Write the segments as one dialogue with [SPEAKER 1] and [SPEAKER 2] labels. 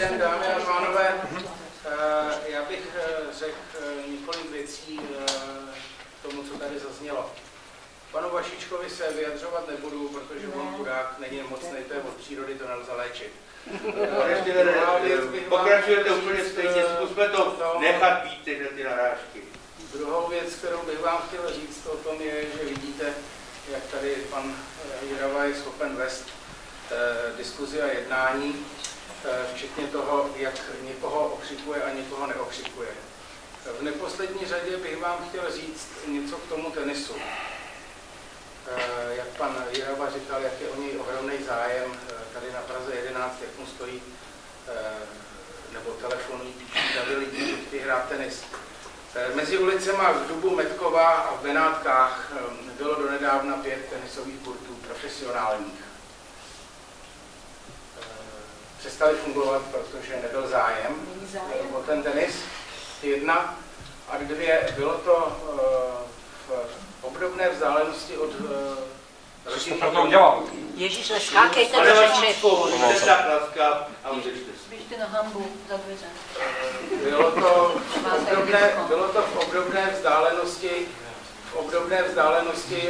[SPEAKER 1] den, dámy a pánové. Já bych řekl několik věcí k tomu, co tady zaznělo. Panu Vašičkovi se vyjadřovat nebudu, protože on chudák není nemocný, to je od přírody, to nelze léčit.
[SPEAKER 2] Pokračujete úplně stejně, zkusme to nechat být tyhle ty narážky.
[SPEAKER 1] Druhou věc, kterou bych vám chtěl říct o tom je, že vidíte, jak tady pan Jirava je schopen vést diskuzi a jednání, včetně toho, jak někoho okřikuje a někoho neokřikuje. V neposlední řadě bych vám chtěl říct něco k tomu tenisu. Jak pan Jirava říkal, jak je o něj ohromný zájem tady na Praze 11, jak mu stojí nebo telefonují davy lidí, kteří hrát tenis. Mezi ulicema v Dubu, Metkova a v Benátkách bylo donedávna 5 tenisových kurtů profesionálních. Přestali fungovat, protože nebyl zájem o ten tenis, 1. A 2, bylo to v obdobné vzdálenosti od
[SPEAKER 3] rodinných domů.
[SPEAKER 4] Ježíš, neskákejte do řeči.
[SPEAKER 5] Běžte na hambu za dveře.
[SPEAKER 1] Bylo to v obdobné vzdálenosti,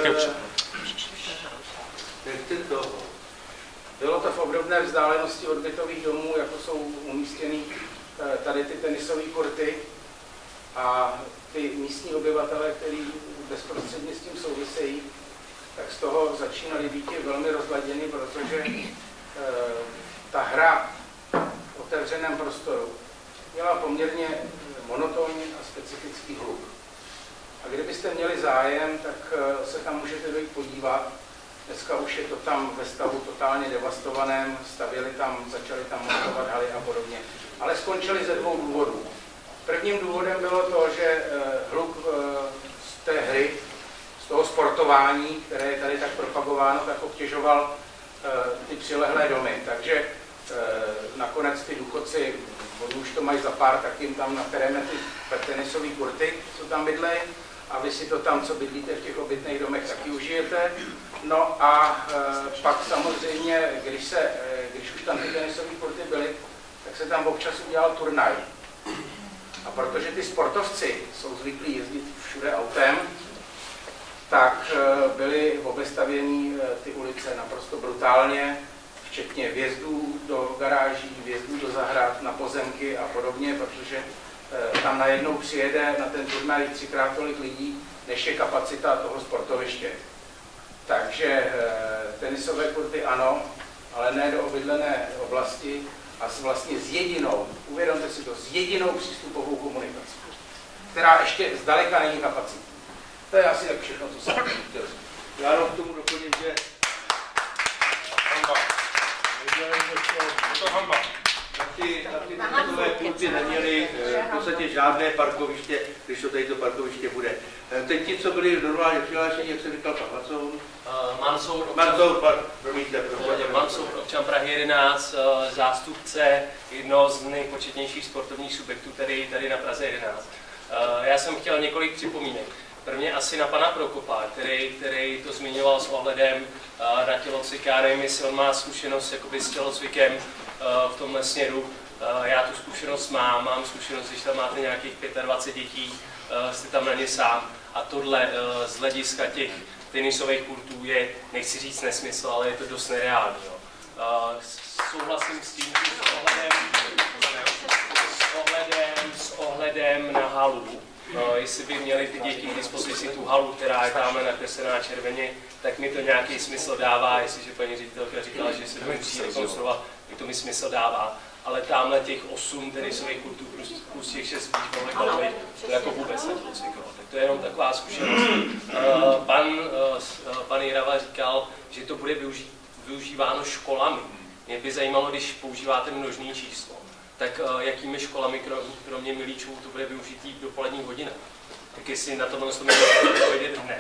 [SPEAKER 1] bylo to v obdobné vzdálenosti od bytových domů, jako jsou umístěny tady ty tenisové kurty, a ty místní obyvatele, kteří bezprostředně s tím souvisejí, tak z toho začínali být velmi rozladěni, protože ta hra v otevřeném prostoru měla poměrně monotónní a specifický hluk. A kdybyste měli zájem, tak se tam můžete dojít podívat. Dneska už je to tam ve stavu totálně devastovaném, začali tam montovat haly a podobně. Ale skončili ze 2 důvodů. Prvním důvodem bylo to, že hluk z té hry, z toho sportování, které je tady tak propagováno, tak obtěžoval ty přilehlé domy. Takže nakonec ty důchodci, oni už to mají za pár, tak jim tam napereme ty tenisové kurty, co tam bydlejí, a vy si to tam, co bydlíte v těch obytných domech, taky užijete. No a pak samozřejmě, když už tam ty tenisové kurty byly, tak se tam občas udělal turnaj. A protože ty sportovci jsou zvyklí jezdit všude autem, tak byly obestavěny ty ulice naprosto brutálně, včetně vjezdů do garáží, vjezdů do zahrad, na pozemky a podobně, protože tam najednou přijede na ten turnaj 3krát tolik lidí, než je kapacita toho sportoviště. Takže tenisové kurty ano, ale ne do obydlené oblasti a vlastně s jedinou, uvědomte si to, s jedinou přístupovou komunikací, která ještě zdaleka není kapacitní. To je asi tak všechno, co jsem chtěl říct.
[SPEAKER 2] Já jenom k tomu doplním, že na ty tenisové kurty neměli v podstatě žádné parkoviště, když to tady to parkoviště bude. Teď ti, co byli normálně přihlášení, jak se říkal pan Mansour, promiňte,
[SPEAKER 3] občan Prahy 11, zástupce jednoho z nejpočetnějších sportovních subjektů tady na Praze 11. Já jsem chtěl několik připomínek. Prvně asi na pana Prokopa, který to zmiňoval s ohledem na tělocvik. Nevím, jestli on má zkušenost jakoby s tělocvikem v tomhle směru. Já tu zkušenost mám zkušenost, když tam máte nějakých 25 dětí, jste tam na ně sám. A tohle z hlediska těch tenisových kurtů je, nechci říct nesmysl, ale je to dost nereálný. Souhlasím s tím, že s ohledem na halu, jestli by měli ty děti k dispozici tu halu, která je tamhle nakreslená červeně, tak mi to nějaký smysl dává, jestliže paní ředitelka říkala, že se to musí rekonstruovat, tak to mi smysl dává. Ale tamhle těch 8 tenisových kurtů plus těch 6 volejbalových, to jako vůbec netělocvikovalo. Tak to je jenom taková zkušenost. Pan Jirava říkal, že to bude využíváno školami. Mě by zajímalo, když používáte množné číslo, tak jakými školami, kromě Milíčů, to bude využitý v dopoledních hodinách. Tak jestli na tohle můžete odpovědět hned.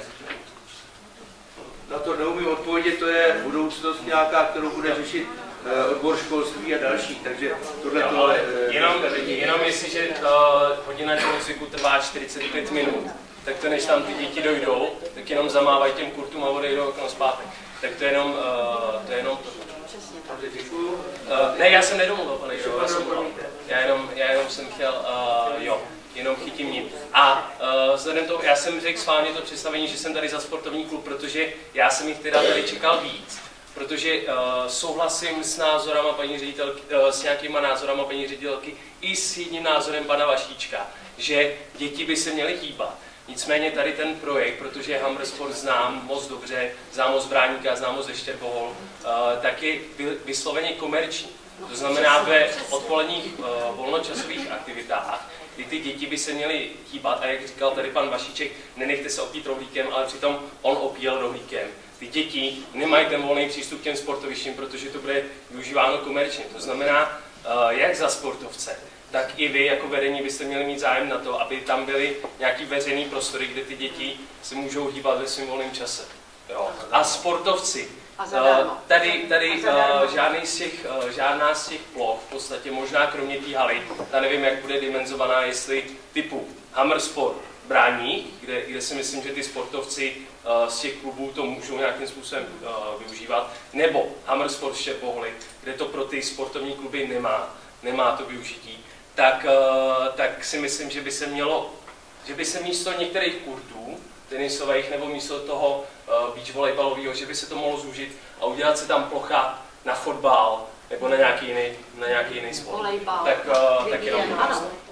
[SPEAKER 2] Na to neumím odpovědět, to je budoucnost nějaká, kterou bude řešit odbor školství a další, takže tohle to ale
[SPEAKER 3] jenom jestliže hodina tělocviku trvá 45 minut, tak to než tam ty děti dojdou, tak jenom zamávají těm kurtům a odejdou okno zpátek. Tak to je jenom to.
[SPEAKER 2] Dobře, děkuju.
[SPEAKER 3] Ne, já jsem nedomluvil, pane Jiro, já jenom jsem chtěl, jenom chytím ním. A vzhledem toho, já jsem řekl schválně to představení, že jsem tady za sportovní klub, protože já jsem jich teda tady čekal víc. Protože souhlasím s názorama paní ředitelky, s nějakýma názorama paní ředitelky i s jedním názorem pana Vašíčka, že děti by se měly hýbat. Nicméně tady ten projekt, protože Hammer Sport znám moc dobře, znám moc Bráníka, znám moc Eštěrbohol, tak je vysloveně komerční. To znamená ve odpoledních volnočasových aktivitách, kdy ty děti by se měly hýbat, a jak říkal tady pan Vašíček, nenechte se opít rohlíkem, ale přitom on opíjel rohlíkem. Ty děti nemají ten volný přístup k těm sportovištím, protože to bude využíváno komerčně. To znamená, jak za sportovce, tak i vy jako vedení byste měli mít zájem na to, aby tam byly nějaký veřejný prostory, kde ty děti se můžou hýbat ve svém volném čase. Jo. A sportovci, tady žádná z těch ploch, v podstatě možná kromě té haly, ta nevím, jak bude dimenzovaná, jestli typu Hammer Sport, Bráník, kde si myslím, že ty sportovci z těch klubů to můžou nějakým způsobem využívat, nebo Hammer Sport Štěrboholy, kde to pro ty sportovní kluby nemá to využití, tak si myslím, že by se místo některých kurtů tenisových nebo místo toho beach volejbalového, že by se to mohlo zúžit a udělat se tam plocha na fotbal nebo na nějaký jiný sport.
[SPEAKER 4] Volejbal.
[SPEAKER 3] Tak jenom.